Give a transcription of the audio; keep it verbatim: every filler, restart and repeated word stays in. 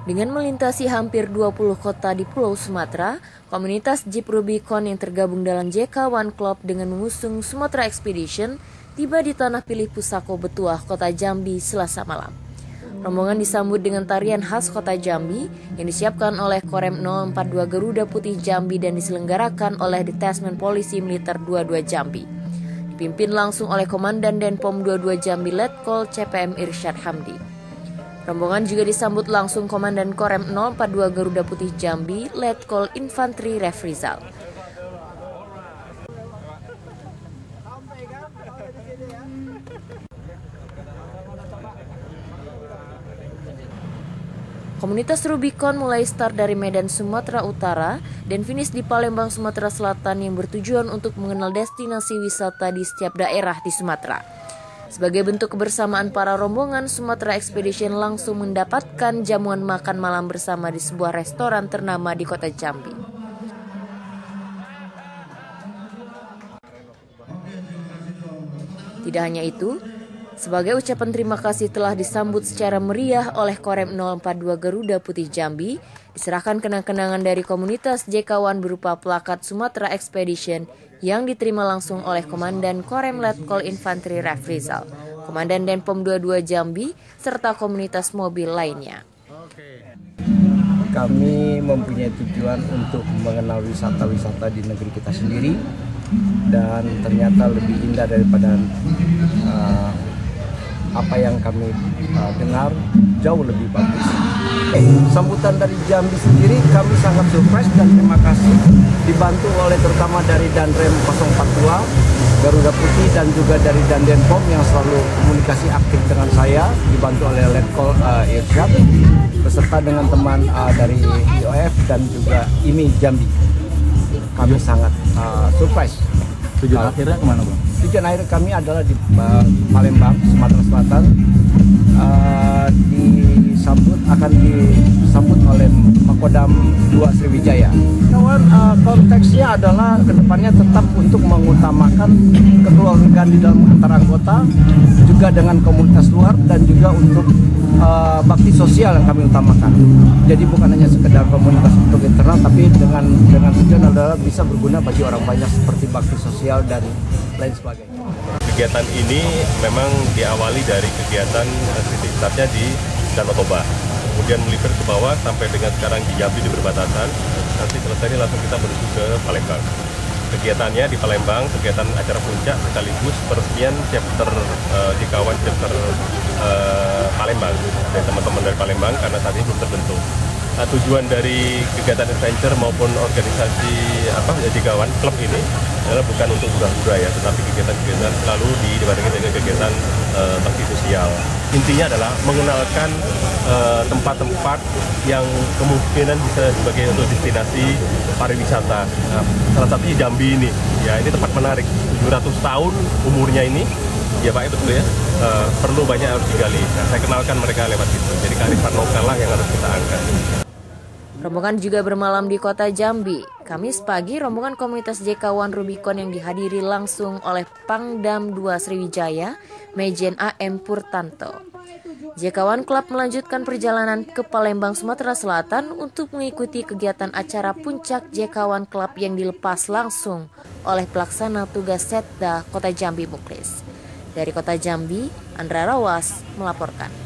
Dengan melintasi hampir dua puluh kota di Pulau Sumatera, komunitas Jeep Rubicon yang tergabung dalam J K One Club dengan mengusung Sumatera Expedition tiba di Tanah Pilih Pusako Betuah, Kota Jambi, Selasa malam. Rombongan disambut dengan tarian khas Kota Jambi yang disiapkan oleh Korem nol empat dua Garuda Putih Jambi dan diselenggarakan oleh Detesmen Polisi Militer dua puluh dua Jambi. Dipimpin langsung oleh Komandan Denpom dua puluh dua Jambi Letkol C P M Irsyad Hamdi. Rombongan juga disambut langsung Komandan Korem nol empat dua Garuda Putih Jambi, Letkol Infantri Refrizal. Komunitas Rubicon mulai start dari Medan, Sumatera Utara dan finish di Palembang, Sumatera Selatan yang bertujuan untuk mengenal destinasi wisata di setiap daerah di Sumatera. Sebagai bentuk kebersamaan para rombongan, Sumatera Expedition langsung mendapatkan jamuan makan malam bersama di sebuah restoran ternama di Kota Jambi. Tidak hanya itu, sebagai ucapan terima kasih telah disambut secara meriah oleh Korem nol empat dua Garuda Putih Jambi, diserahkan kenang-kenangan dari komunitas J K One berupa plakat Sumatera Expedition yang diterima langsung oleh Komandan Korem Letkol Infantri Refrizal, Komandan Denpom dua puluh dua Jambi, serta komunitas mobil lainnya. Kami mempunyai tujuan untuk mengenal wisata-wisata di negeri kita sendiri dan ternyata lebih indah daripada uh, apa yang kami uh, dengar, jauh lebih bagus. Sambutan dari Jambi sendiri kami sangat surprise dan terima kasih, dibantu oleh terutama dari Danrem nol empat dua Garuda Putih dan juga dari Dandenpom yang selalu komunikasi aktif dengan saya, dibantu oleh Letkol uh, Irsyad beserta dengan teman uh, dari I O F dan juga I M I Jambi. Kami sangat uh, surprise. Tujuan uh, akhirnya kemana, Bang? Tujuan akhir kami adalah di uh, Palembang, Sumatera Selatan. Uh, disambut akan disambut oleh Makodam dua Sriwijaya. Kawan, uh, konteksnya adalah kedepannya tetap untuk mengutamakan kekeluargaan di dalam antara anggota, juga dengan komunitas luar dan juga untuk uh, bakti sosial yang kami utamakan. Jadi bukan hanya sekedar komunitas untuk internal, tapi dengan dengan tujuan adalah bisa berguna bagi orang banyak seperti bakti sosial dan lain sebagainya. Kegiatan ini memang diawali dari kegiatan titik startnya di Danau Toba, kemudian melibat ke bawah sampai dengan sekarang di Jambi di perbatasan. Nanti selesai langsung kita menuju ke Palembang. Kegiatannya di Palembang, kegiatan acara puncak sekaligus peresmian chapter uh, di kawan chapter uh, Palembang dari teman-teman dari Palembang karena saat ini belum terbentuk. Nah, tujuan dari kegiatan adventure maupun organisasi apa ya kawan klub ini adalah bukan untuk hura-hura ya, tetapi kegiatan-kegiatan selalu dibarengi dengan kegiatan uh, bakti sosial. Intinya adalah mengenalkan tempat-tempat uh, yang kemungkinan bisa sebagai untuk destinasi pariwisata. Nah, salah satunya Jambi ini, ya ini tempat menarik. tujuh ratus tahun umurnya ini, ya Pak, betul ya. Uh, perlu banyak harus digali. Nah, saya kenalkan mereka lewat itu. Jadi kearifan lokal lah yang harus kita angkat. Rombongan juga bermalam di Kota Jambi. Kamis pagi, rombongan komunitas J K One Rubicon yang dihadiri langsung oleh Pangdam dua Sriwijaya, Mejen A M Purtanto. J K One Club melanjutkan perjalanan ke Palembang, Sumatera Selatan untuk mengikuti kegiatan acara puncak J K One Club yang dilepas langsung oleh pelaksana tugas Setda Kota Jambi Muklis. Dari Kota Jambi, Andra Rawas melaporkan.